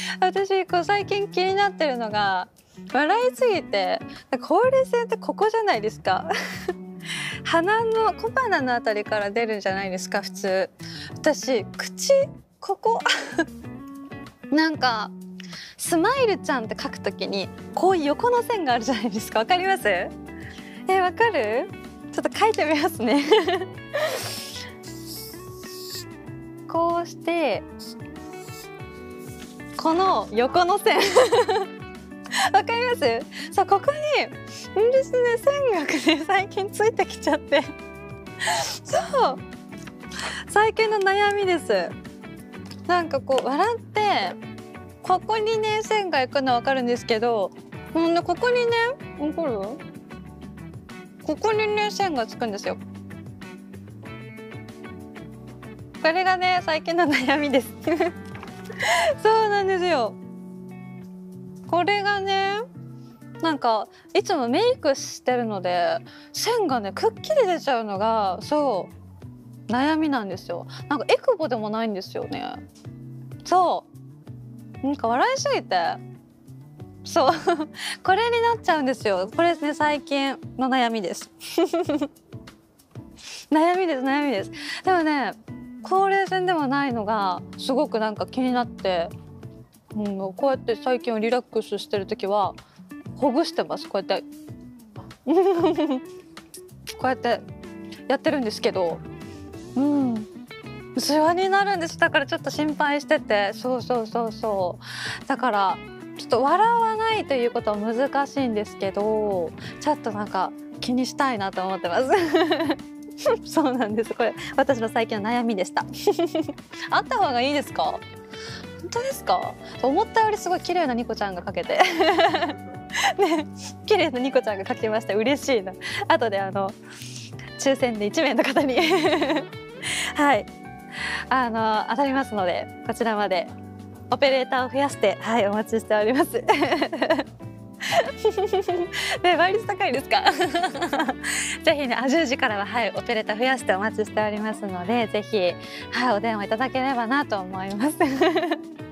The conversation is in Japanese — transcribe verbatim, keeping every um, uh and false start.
私こう最近気になってるのが、笑いすぎてほうれい線ってここじゃないですか。鼻の小鼻のあたりから出るんじゃないですか普通。私口ここなんかスマイルちゃんって書くときにこういう横の線があるじゃないですか。わかります？え、わかる？ちょっと書いてみますね。こうしてこの横の線わかります？そう、ここにんですね、線がね最近ついてきちゃってそう最近の悩みです。なんかこう笑ってここにね線がいくのわかるんですけど、ほんでここにね、わかる？ここにね線がつくんですよ。これがね最近の悩みです。そうなんですよ。これがね、なんかいつもメイクしてるので線がねくっきり出ちゃうのがそう悩みなんですよ。なんかエクボでもないんですよね。そうなんか笑いすぎてそうこれになっちゃうんですよ。これですね、最近の悩みです。悩みです悩みです。でもね、ほうれい線ではないのがすごくなんか気になって、うん、こうやって最近はリラックスしてる時はほぐしてます。こうやってこうやってやってるんですけど、うんシワになるんです。だからちょっと心配してて、そうそうそうそうだからちょっと笑わないということは難しいんですけど、ちょっとなんか気にしたいなと思ってます。そうなんです。これ私の最近の悩みでした。あった方がいいですか？本当ですか？思ったよりすごい綺麗なニコちゃんが描けてね、綺麗なニコちゃんが描きました。嬉しいな。後であの抽選でいちめいの方にはいあの当たりますので、こちらまでオペレーターを増やしてはいお待ちしております。ね、倍率高いですか？ぜひね、じゅうじからははいオペレーター増やしてお待ちしておりますので、ぜひはいお電話いただければなと思います。